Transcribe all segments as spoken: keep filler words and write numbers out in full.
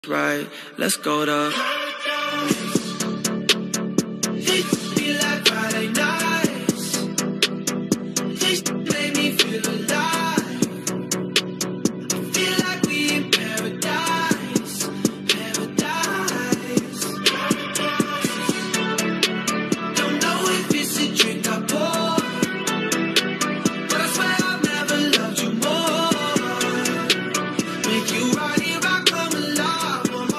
Right, let's go to These be like Friday nights. These make me feel alive. I feel like we in paradise. Paradise. Don't know if it's a trick I pour, but I swear I've never loved you more. Make you right here, I come alive.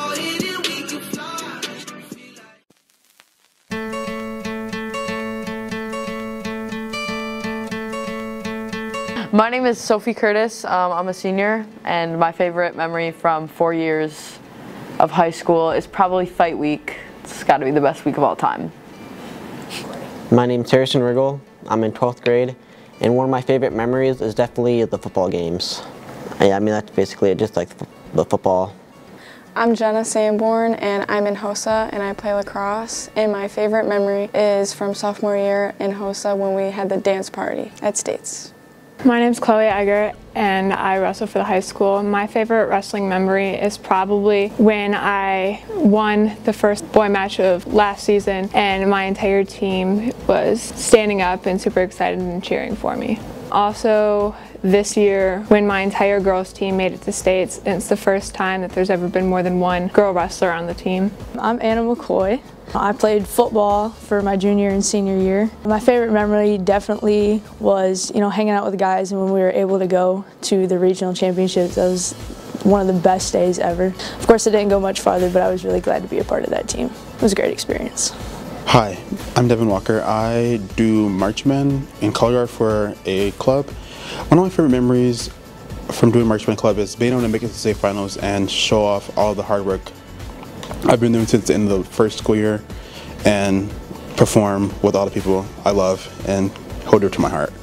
My name is Sophie Curtis. Um, I'm a senior, and my favorite memory from four years of high school is probably fight week. It's got to be the best week of all time. My name's Harrison Riggle. I'm in twelfth grade, and one of my favorite memories is definitely the football games. I, I mean, that's basically it, just like the football. I'm Jenna Sanborn, and I'm in HOSA, and I play lacrosse. And my favorite memory is from sophomore year in HOSA when we had the dance party at States. My name's Chloe Eggert, and I wrestle for the high school. My favorite wrestling memory is probably when I won the first boy match of last season, and my entire team was standing up and super excited and cheering for me. Also, this year, when my entire girls team made it to States, it's the first time that there's ever been more than one girl wrestler on the team. I'm Anna McCoy. I played football for my junior and senior year. My favorite memory definitely was, you know, hanging out with the guys, and when we were able to go to the regional championships, that was one of the best days ever. Of course, it didn't go much farther, but I was really glad to be a part of that team. It was a great experience. Hi, I'm Devin Walker. I do marchman and color guard for a club. One of my favorite memories from doing marchman club is being able to make it to state finals and show off all the hard work I've been doing since the end of the first school year, and perform with all the people I love and hold it to my heart.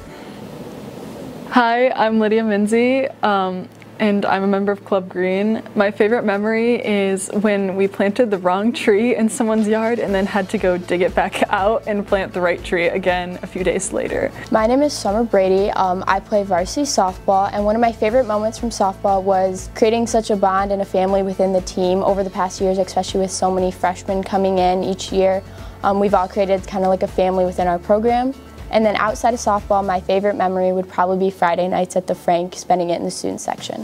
Hi, I'm Lydia Minzy, um, and I'm a member of Club Green. My favorite memory is when we planted the wrong tree in someone's yard and then had to go dig it back out and plant the right tree again a few days later. My name is Summer Brady. Um, I play varsity softball, and one of my favorite moments from softball was creating such a bond and a family within the team over the past years, especially with so many freshmen coming in each year. Um, we've all created kind of like a family within our program. And then outside of softball, my favorite memory would probably be Friday nights at the Frank, spending it in the student section.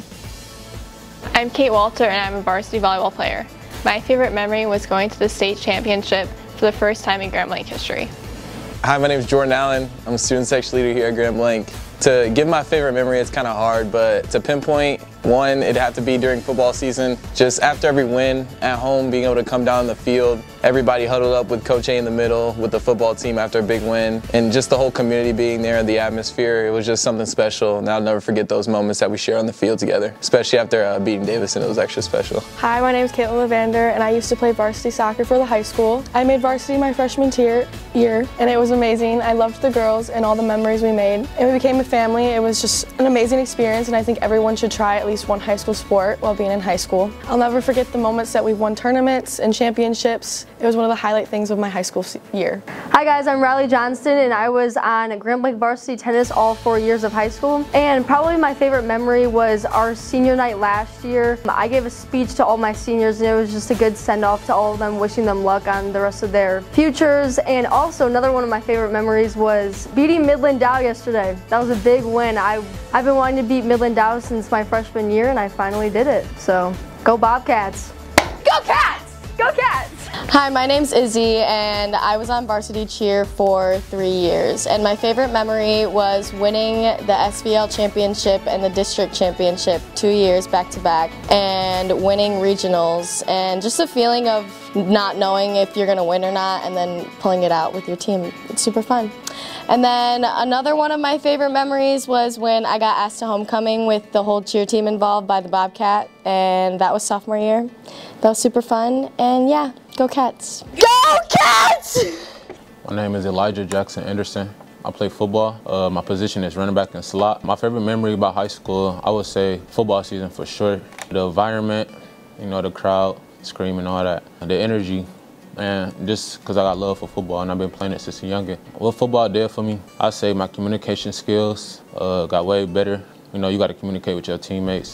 I'm Kate Walter, and I'm a varsity volleyball player. My favorite memory was going to the state championship for the first time in Grand Blanc history. Hi, my name is Jordan Allen. I'm a student section leader here at Grand Blanc. To give my favorite memory, it's kind of hard, but to pinpoint one, it'd have to be during football season. Just after every win at home, being able to come down the field, everybody huddled up with Coach A in the middle with the football team after a big win, and just the whole community being there, the atmosphere, it was just something special, and I'll never forget those moments that we share on the field together, especially after uh, beating Davidson. It was extra special. Hi, my name is Caitlin Levander, and I used to play varsity soccer for the high school. I made varsity my freshman tier, year, and it was amazing. I loved the girls and all the memories we made, and we became a family. It was just an amazing experience, and I think everyone should try at least one high school sport while being in high school. I'll never forget the moments that we won tournaments and championships. It was one of the highlight things of my high school year. Hi guys, I'm Riley Johnston, and I was on Grand Blanc varsity tennis all four years of high school. And probably my favorite memory was our senior night last year. I gave a speech to all my seniors, and it was just a good send-off to all of them, wishing them luck on the rest of their futures. And also another one of my favorite memories was beating Midland Dow yesterday. That was a big win. I, I've been wanting to beat Midland Dow since my freshman year, and I finally did it. So, go Bobcats! Go Cats! Go Cats! Hi, my name's Izzy, and I was on varsity cheer for three years. And my favorite memory was winning the S V L championship and the district championship two years back to back, and winning regionals, and just the feeling of not knowing if you're going to win or not, and then pulling it out with your team. It's super fun. And then another one of my favorite memories was when I got asked to homecoming with the whole cheer team involved by the Bobcat, and that was sophomore year. That was super fun, and yeah, go Cats. Go Cats! My name is Elijah Jackson Anderson. I play football. Uh, my position is running back and slot. My favorite memory about high school, I would say football season for sure. The environment, you know, the crowd, screaming, all that. The energy, man, just because I got love for football and I've been playing it since a youngin. What football did for me, I say my communication skills uh, got way better. You know, you got to communicate with your teammates.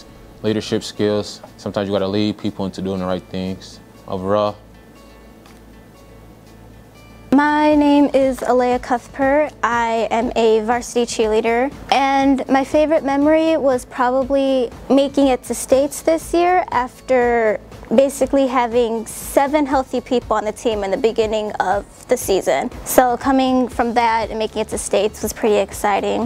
leadership skills. Sometimes you got to lead people into doing the right things. Overall. My name is Alea Cuthbert. I am a varsity cheerleader, and my favorite memory was probably making it to states this year after basically having seven healthy people on the team in the beginning of the season. So coming from that and making it to states was pretty exciting.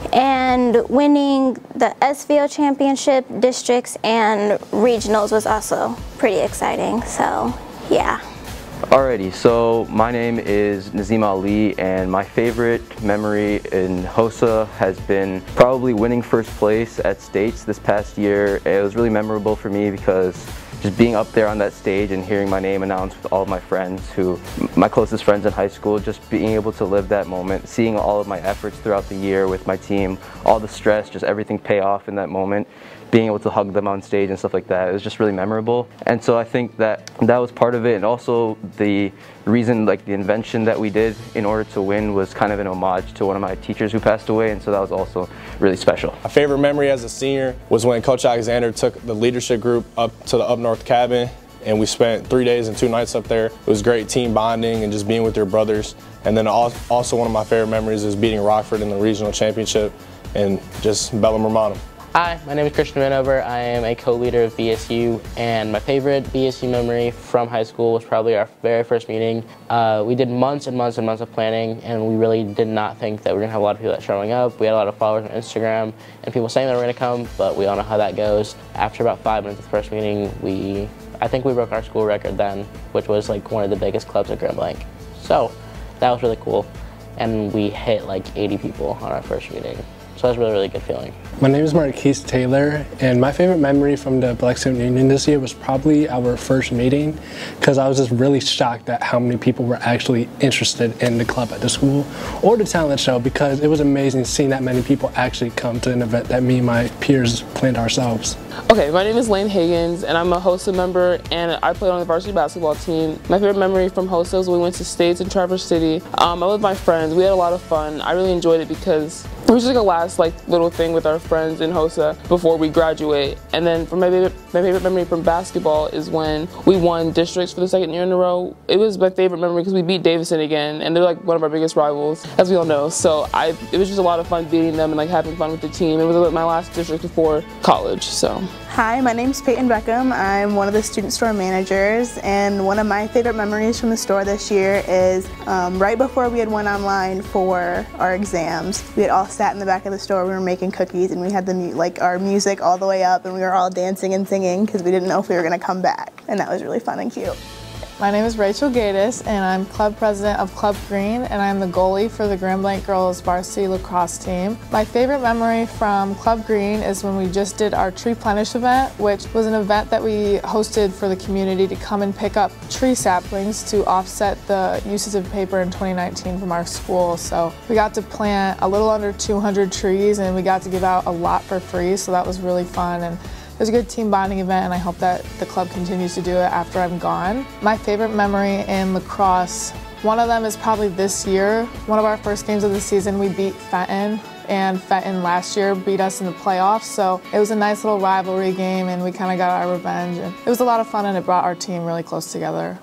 And winning the S V L championship, districts, and regionals was also pretty exciting, so yeah. Alrighty, so my name is Nazim Ali, and my favorite memory in HOSA has been probably winning first place at states this past year. It was really memorable for me because just being up there on that stage and hearing my name announced with all of my friends, who, my closest friends in high school, just being able to live that moment, seeing all of my efforts throughout the year with my team, all the stress, just everything pay off in that moment, being able to hug them on stage and stuff like that, it was just really memorable. And so I think that that was part of it, and also the reason, like the invention that we did in order to win was kind of an homage to one of my teachers who passed away, and so that was also really special. My favorite memory as a senior was when Coach Alexander took the leadership group up to the Up North cabin, and we spent three days and two nights up there. It was great team bonding and just being with your brothers. And then also one of my favorite memories is beating Rockford in the regional championship and just Bellum Romano. Hi, my name is Christian Vanover. I am a co-leader of B S U, and my favorite B S U memory from high school was probably our very first meeting. Uh, we did months and months and months of planning, and we really did not think that we were going to have a lot of people that showing up. We had a lot of followers on Instagram and people saying that we were going to come, but we all know how that goes. After about five minutes of the first meeting, we, I think we broke our school record then, which was like one of the biggest clubs at Grand Blanc. So that was really cool, and we hit like eighty people on our first meeting. So that was a really, really good feeling. My name is Marquise Taylor, and my favorite memory from the Black Student Union this year was probably our first meeting, because I was just really shocked at how many people were actually interested in the club at the school or the talent show, because it was amazing seeing that many people actually come to an event that me and my peers planned ourselves. Okay, my name is Lane Higgins, and I'm a HOSA member, and I played on the varsity basketball team. My favorite memory from HOSA was when we went to states in Traverse City. Um, I was with my friends. We had a lot of fun. I really enjoyed it because it was just like a last like little thing with our friends in HOSA before we graduate. And then for my favorite, my favorite memory from basketball is when we won districts for the second year in a row. It was my favorite memory because we beat Davidson again, and they're like one of our biggest rivals, as we all know. So I, it was just a lot of fun beating them and like having fun with the team. It was my last district before college, so. Hi, my name's Peyton Beckham. I'm one of the student store managers, and one of my favorite memories from the store this year is um, right before we had went online for our exams, we had all sat in the back of the store, we were making cookies, and we had the like our music all the way up, and we were all dancing and singing because we didn't know if we were going to come back, and that was really fun and cute. My name is Rachel Gatis, and I'm club president of Club Green, and I'm the goalie for the Grand Blanc girls varsity lacrosse team. My favorite memory from Club Green is when we just did our Tree Plenish event, which was an event that we hosted for the community to come and pick up tree saplings to offset the uses of paper in twenty nineteen from our school. So we got to plant a little under two hundred trees, and we got to give out a lot for free, so that was really fun. And it was a good team bonding event, and I hope that the club continues to do it after I'm gone. My favorite memory in lacrosse, one of them is probably this year. One of our first games of the season, we beat Fenton, and Fenton last year beat us in the playoffs, so it was a nice little rivalry game, and we kind of got our revenge. And it was a lot of fun, and it brought our team really close together.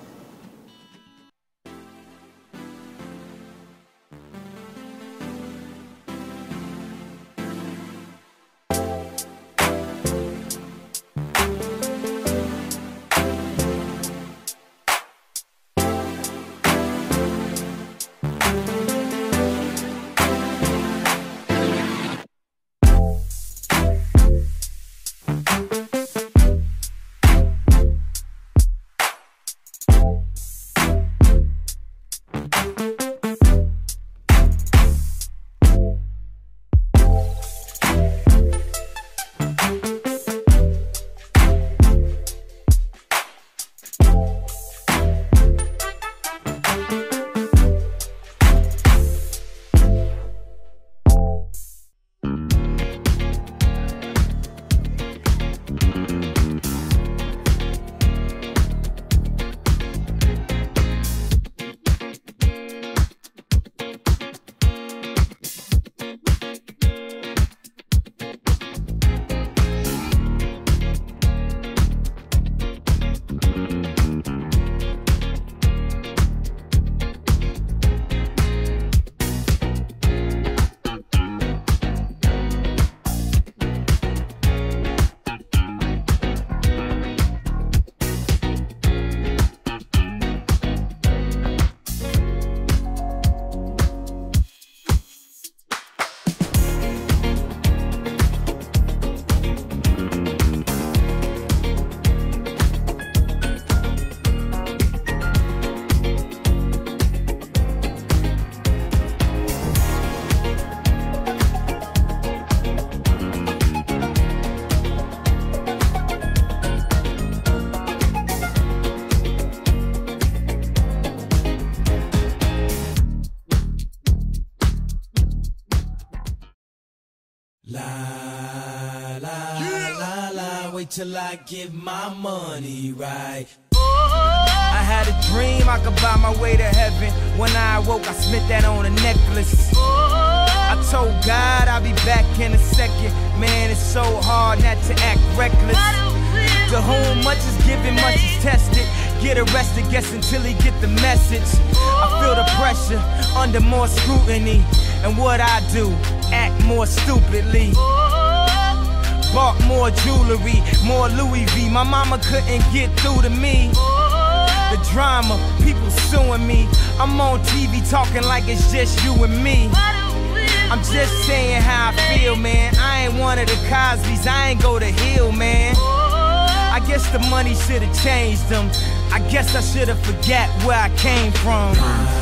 till I get my money right. I had a dream I could buy my way to heaven. When I awoke, I spent that on a necklace. I told God I'll be back in a second. Man, it's so hard not to act reckless. To whom much is given, much is tested. Get arrested, guess until he get the message. I feel the pressure under more scrutiny. And what I do, act more stupidly. Bought more jewelry, more Louis V. My mama couldn't get through to me. The drama, people suing me. I'm on T V talking like it's just you and me. I'm just saying how I feel, man. I ain't one of the Cosbys, I ain't go to Hill, man. I guess the money should've changed them. I guess I should've forgot where I came from.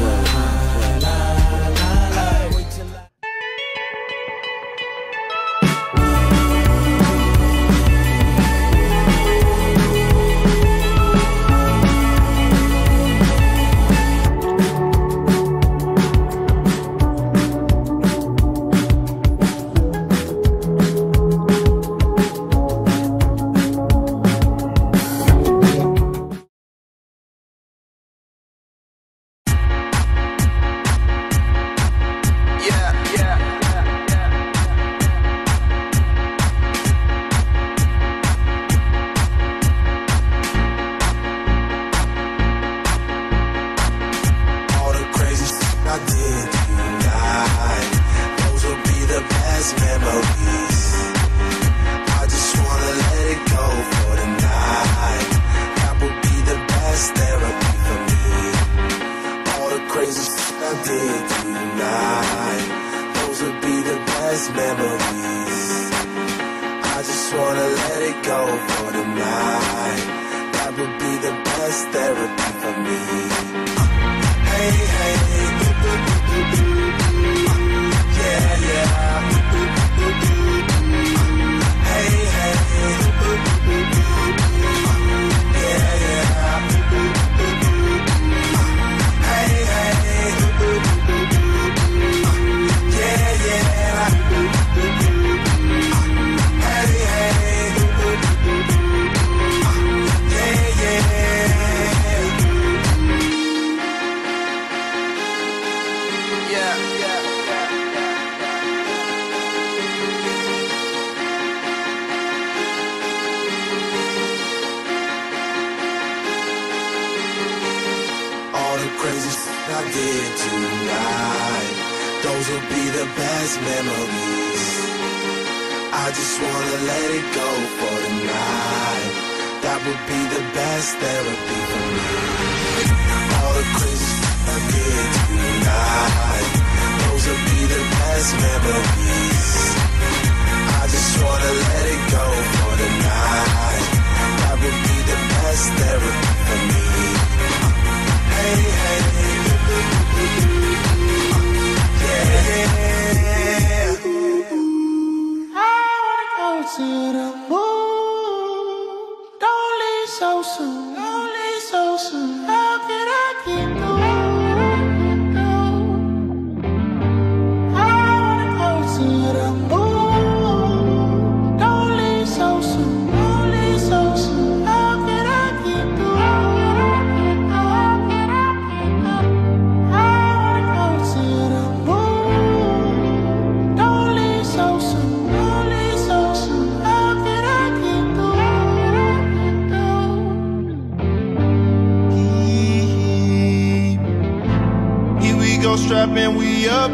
Strapping we up,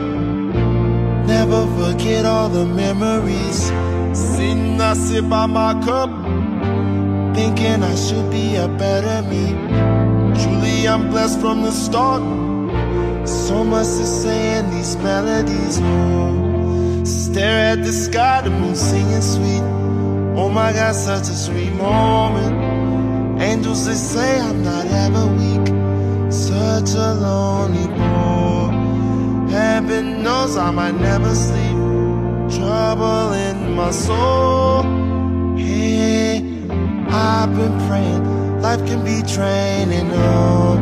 never forget all the memories. Sitting, I sip on my cup, thinking I should be a better me. Truly, I'm blessed from the start. So much to say in these melodies. Oh, stare at the sky, the moon singing sweet. Oh my God, such a sweet moment. Angels, they say I'm not ever weak. Such a lonely boy. Heaven knows I might never sleep. Trouble in my soul. Hey, I've been praying life can be draining. Oh,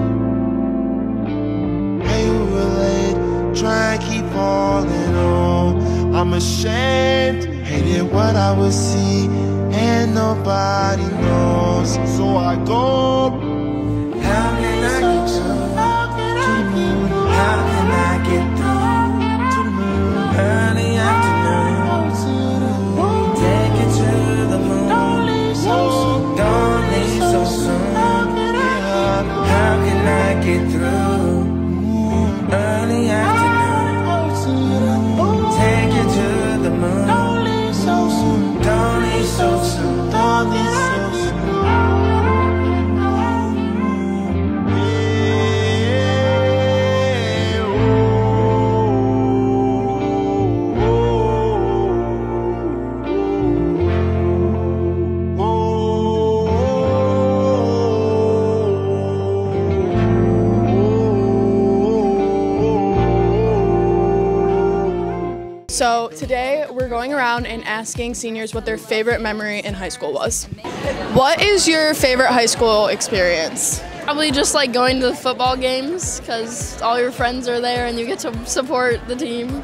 hey, who relate? Try and keep falling on. I'm ashamed, hated what I would see. and nobody knows. So I go. How can I get through? How can I get through? How can I get through to the moon? Early afternoon. Take it to the moon. Don't leave so soon. Don't leave so soon. How can I get through? Early afternoon. Take it to the moon. Don't leave so soon. Don't leave so soon. Don't leave so soon. So today we're going around and asking seniors what their favorite memory in high school was. What is your favorite high school experience? Probably just like going to the football games because all your friends are there and you get to support the team.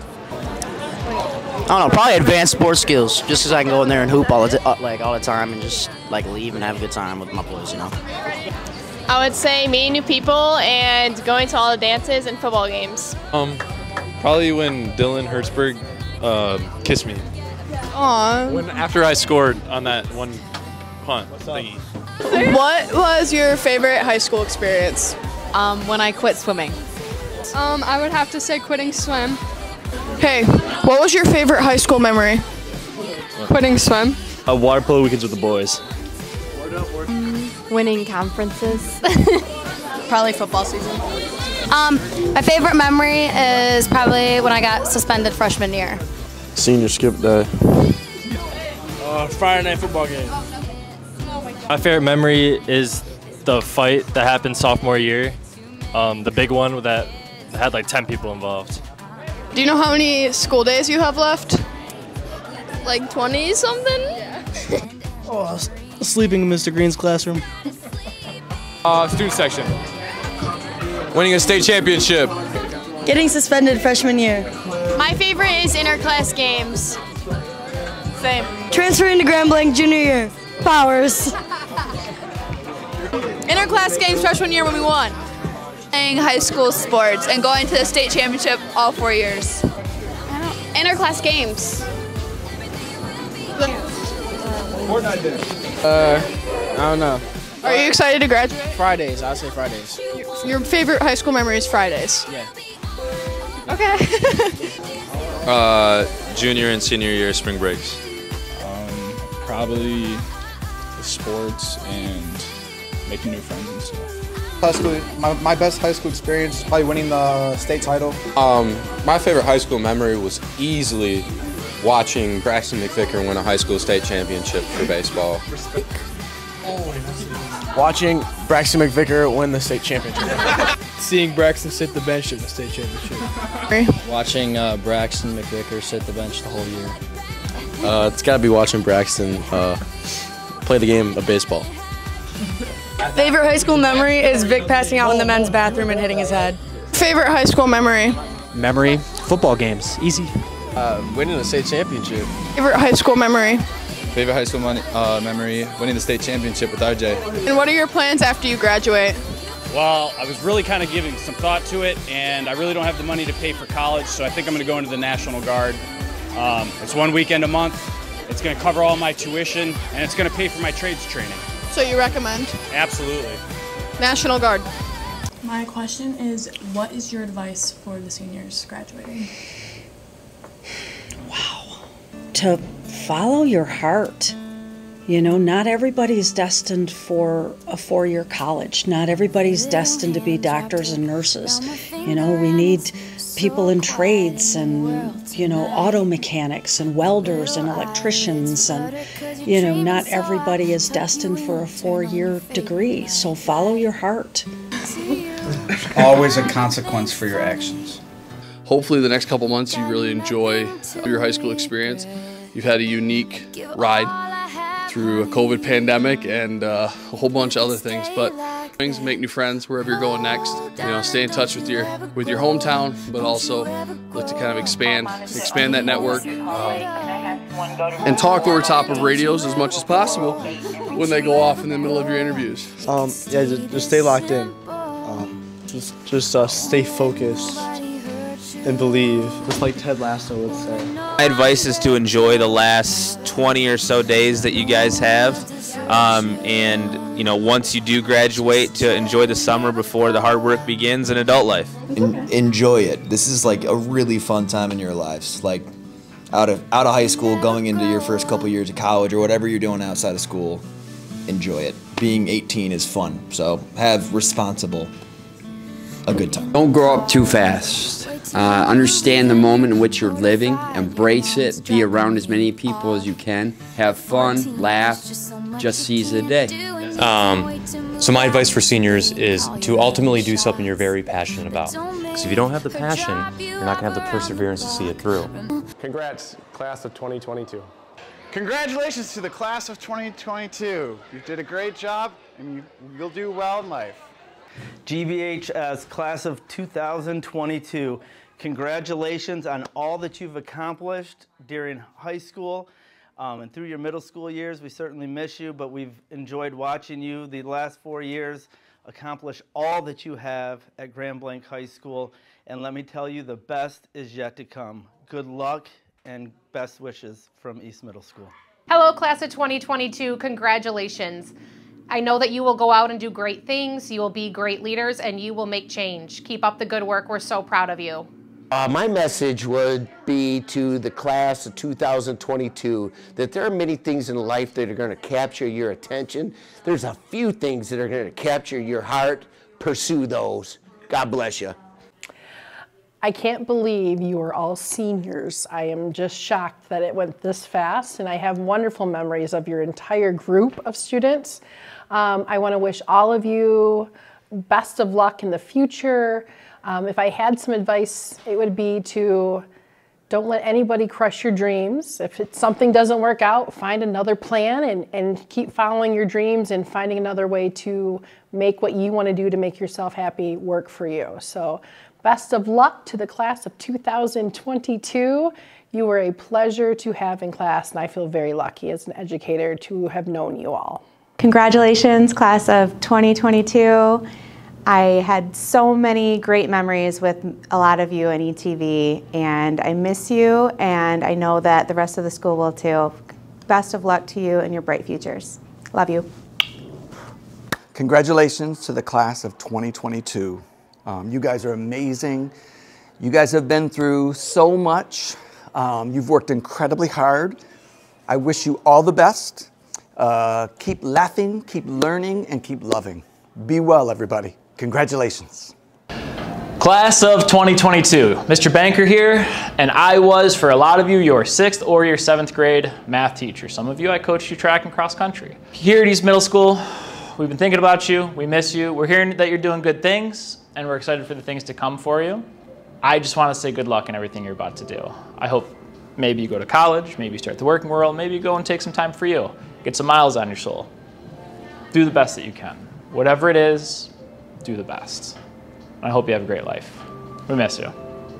I don't know, probably advanced sports skills, just because I can go in there and hoop all the, uh, like, all the time and just like leave and have a good time with my boys, you know. I would say meeting new people and going to all the dances and football games. Um, probably when Dylan Hertzberg uh, kissed me. Aww. When after I scored on that one punt thingy. What was your favorite high school experience? Um, when I quit swimming. Um, I would have to say quitting swim. Hey, what was your favorite high school memory? Quitting swim. Uh, water polo weekends with the boys. Winning conferences. Probably football season. Um, my favorite memory is probably when I got suspended freshman year. Senior skip day. Uh, Friday night football game. My favorite memory is the fight that happened sophomore year. Um, the big one that had like ten people involved. Do you know how many school days you have left? Like twenty something? Yeah. Oh, I was sleeping in Mister Green's classroom. Uh, student section. Winning a state championship. Getting suspended freshman year. My favorite is interclass games. Same. Transferring to Grand Blanc junior year. Powers. Interclass games freshman year when we won. Playing high school sports and going to the state championship all four years. I don't, interclass games. Uh, I don't know. Are you excited to graduate? Fridays, I'll say Fridays. Your favorite high school memory is Fridays? Yeah. Okay. Uh, junior and senior year spring breaks. Um, probably the sports and making new friends and stuff. High school, my, my best high school experience is probably winning the state title. Um, my favorite high school memory was easily watching Braxton McVicker win a high school state championship for baseball. Watching Braxton McVicker win the state championship. Seeing Braxton sit the bench at the state championship. Watching uh, Braxton McVicker sit the bench the whole year. Uh, it's got to be watching Braxton uh, play the game of baseball. Favorite high school memory is Vic passing out in the men's bathroom and hitting his head. Favorite high school memory? Memory? Football games. Easy. Uh, winning a state championship. Favorite high school memory? Favorite high school money, uh, memory, winning the state championship with R J. And what are your plans after you graduate? Well, I was really kind of giving some thought to it, and I really don't have the money to pay for college, so I think I'm going to go into the National Guard. Um, it's one weekend a month. It's going to cover all my tuition, and it's going to pay for my trades training. So you recommend? Absolutely. National Guard. My question is, what is your advice for the seniors graduating? To follow your heart. You know, not everybody's destined for a four-year college. Not everybody's destined to be doctors and nurses. You know, we need people in trades and, you know, auto mechanics and welders and electricians. And, you know, not everybody is destined for a four-year degree. So follow your heart. Always a consequence for your actions. Hopefully the next couple months you really enjoy your high school experience. You've had a unique ride through a COVID pandemic and uh, a whole bunch of other things, but Make new friends wherever you're going next. You know, stay in touch with your with your hometown, but also look to kind of expand expand that network. And talk over top of radios as much as possible when they go off in the middle of your interviews. Um, yeah, just, just stay locked in. Um, just just uh, stay focused and believe, just like Ted Lasso would say. My advice is to enjoy the last twenty or so days that you guys have. Um, and, you know, once you do graduate, to enjoy the summer before the hard work begins in adult life. En enjoy it. This is like a really fun time in your lives. Like, out of out of high school, going into your first couple years of college or whatever you're doing outside of school, enjoy it. Being eighteen is fun, so have responsible a good time. Don't grow up too fast. Uh, understand the moment in which you're living, embrace it, be around as many people as you can, have fun, laugh, just seize the day. Um, so my advice for seniors is to ultimately do something you're very passionate about. Because if you don't have the passion, you're not going to have the perseverance to see it through. Congrats, class of twenty twenty-two. Congratulations to the class of twenty twenty-two. You did a great job, and you, you'll do well in life. G B H S class of two thousand twenty-two. Congratulations on all that you've accomplished during high school um, and through your middle school years. We certainly miss you, but we've enjoyed watching you the last four years accomplish all that you have at Grand Blanc High School. And let me tell you, the best is yet to come. Good luck and best wishes from East Middle School. Hello, class of twenty twenty-two. Congratulations. I know that you will go out and do great things, you will be great leaders, and you will make change. Keep up the good work. We're so proud of you. Uh, my message would be to the class of two thousand twenty-two that there are many things in life that are going to capture your attention. There's a few things that are going to capture your heart. Pursue those. God bless you. I can't believe you are all seniors. I am just shocked that it went this fast, and I have wonderful memories of your entire group of students. Um, I want to wish all of you best of luck in the future. Um, if I had some advice, it would be to don't let anybody crush your dreams. If it, something doesn't work out, find another plan and, and keep following your dreams and finding another way to make what you want to do to make yourself happy work for you. So best of luck to the class of two thousand twenty-two. You were a pleasure to have in class, and I feel very lucky as an educator to have known you all. Congratulations, class of twenty twenty-two. I had so many great memories with a lot of you in E T V, and I miss you, and I know that the rest of the school will too. Best of luck to you and your bright futures. Love you. Congratulations to the class of twenty twenty-two. Um, you guys are amazing. You guys have been through so much. Um, you've worked incredibly hard. I wish you all the best. Uh, keep laughing, keep learning, and keep loving. Be well, everybody. Congratulations. Class of twenty twenty-two, Mister Banker here, and I was, for a lot of you, your sixth or your seventh grade math teacher. Some of you, I coached you track and cross country. Here at East Middle School, we've been thinking about you, we miss you, we're hearing that you're doing good things, and we're excited for the things to come for you. I just want to say good luck in everything you're about to do. I hope maybe you go to college, maybe you start the working world, maybe you go and take some time for you. Get some miles on your soul. Do the best that you can. Whatever it is, do the best. I hope you have a great life. We miss you.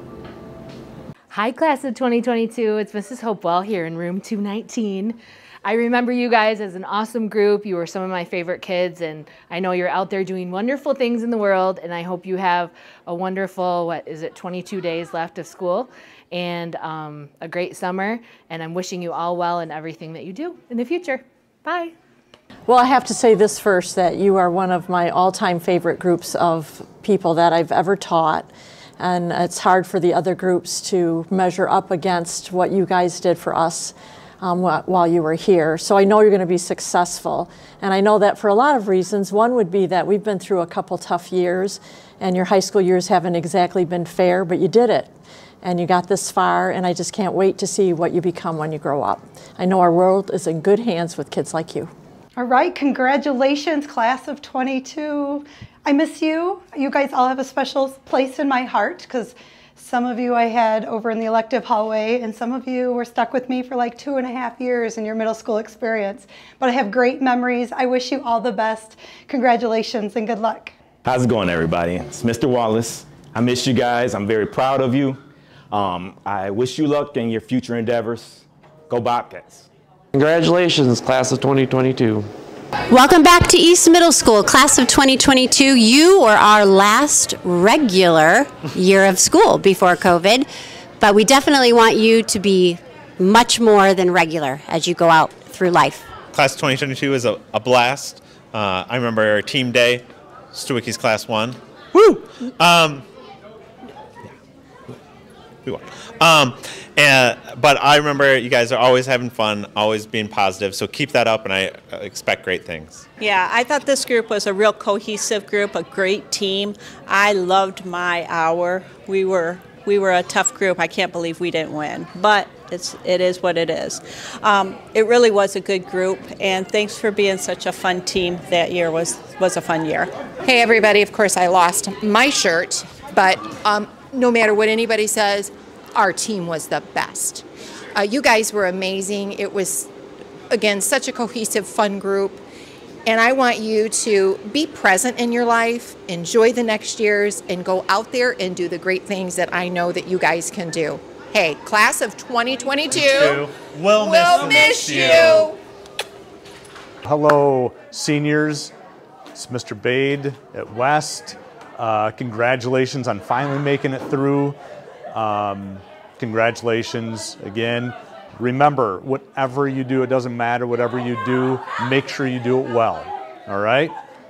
Hi, class of twenty twenty-two. It's Missus Hopewell here in room two nineteen. I remember you guys as an awesome group. You were some of my favorite kids, and I know you're out there doing wonderful things in the world, and I hope you have a wonderful, what is it, twenty-two days left of school, and um, a great summer, and I'm wishing you all well in everything that you do in the future. Bye. Well, I have to say this first, that you are one of my all-time favorite groups of people that I've ever taught. And it's hard for the other groups to measure up against what you guys did for us um, while you were here. So I know you're going to be successful. And I know that for a lot of reasons. One would be that we've been through a couple tough years, and your high school years haven't exactly been fair, but you did it. And you got this far, and I just can't wait to see what you become when you grow up. I know our world is in good hands with kids like you. All right, congratulations, class of twenty-two. I miss you. You guys all have a special place in my heart because Some of you I had over in the elective hallway, and some of you were stuck with me for like two and a half years in your middle school experience. But I have great memories. I wish you all the best. Congratulations and good luck. How's it going, everybody? It's Mister Wallace. I miss you guys. I'm very proud of you. Um, I wish you luck in your future endeavors. Go Bobcats. Congratulations, class of twenty twenty-two. Welcome back to East Middle School, class of twenty twenty-two. You were our last regular year of school before COVID, but we definitely want you to be much more than regular as you go out through life. Class of twenty twenty-two is a, a blast. Uh, I remember our team day, Stewicky's class one. Woo! Um, we won. Um, and, but I remember you guys are always having fun, always being positive, so keep that up, and I expect great things. Yeah, I thought this group was a real cohesive group, a great team. I loved my hour. We were we were a tough group. I can't believe we didn't win, but it's it is what it is. Um, it really was a good group, and thanks for being such a fun team. That year was was a fun year. Hey everybody, of course I lost my shirt, but um, no matter what anybody says, our team was the best. Uh, you guys were amazing. It was, again, such a cohesive, fun group. And I want you to be present in your life, enjoy the next years, and go out there and do the great things that I know that you guys can do. Hey, class of twenty twenty-two, we'll, we'll miss you. Hello, seniors. It's Mister Bade at West. Uh, congratulations on finally making it through. Um, congratulations again. Remember, whatever you do, it doesn't matter, whatever you do, make sure you do it well, all right?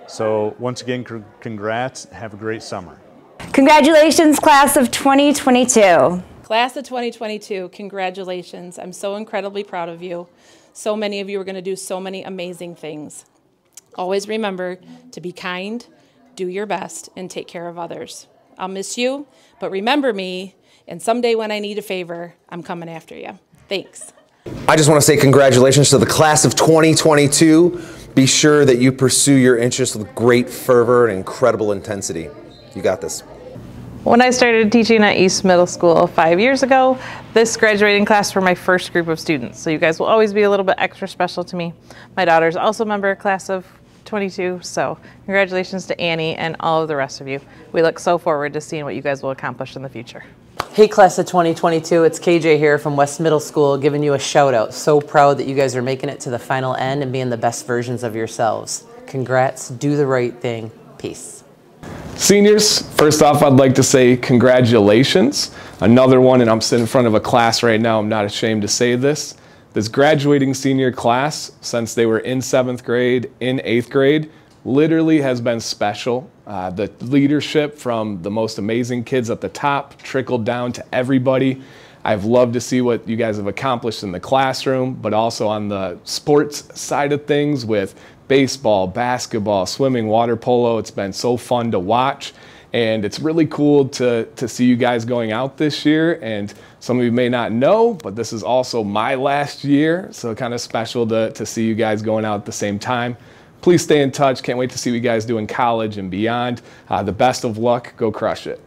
So once again, congrats, have a great summer. Congratulations, class of twenty twenty-two. Class of twenty twenty-two, congratulations. I'm so incredibly proud of you. So many of you are going to do so many amazing things. Always remember to be kind, do your best, and take care of others. I'll miss you, but remember me, and someday when I need a favor, I'm coming after you. Thanks. I just want to say congratulations to the class of twenty twenty-two. Be sure that you pursue your interests with great fervor and incredible intensity. You got this. When I started teaching at East Middle School five years ago, this graduating class were my first group of students. So you guys will always be a little bit extra special to me. My daughter's also a member of class of twenty-two, so congratulations to Annie and all of the rest of you. We look so forward to seeing what you guys will accomplish in the future. Hey class of twenty twenty-two, it's K J here from West Middle School giving you a shout out. So proud that you guys are making it to the final end and being the best versions of yourselves. Congrats, do the right thing, peace. Seniors, first off I'd like to say congratulations. Another one, and I'm sitting in front of a class right now, I'm not ashamed to say this. This graduating senior class, since they were in seventh grade, in eighth grade, literally has been special. Uh, the leadership from the most amazing kids at the top trickled down to everybody. I've loved to see what you guys have accomplished in the classroom, but also on the sports side of things with baseball, basketball, swimming, water polo. It's been so fun to watch. And it's really cool to, to see you guys going out this year. And some of you may not know, but this is also my last year. So kind of special to, to see you guys going out at the same time. Please stay in touch. Can't wait to see what you guys do in college and beyond. Uh, the best of luck. Go crush it.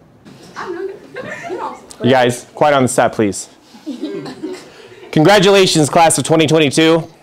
You guys, quiet on the set, please. Congratulations, class of twenty twenty-two.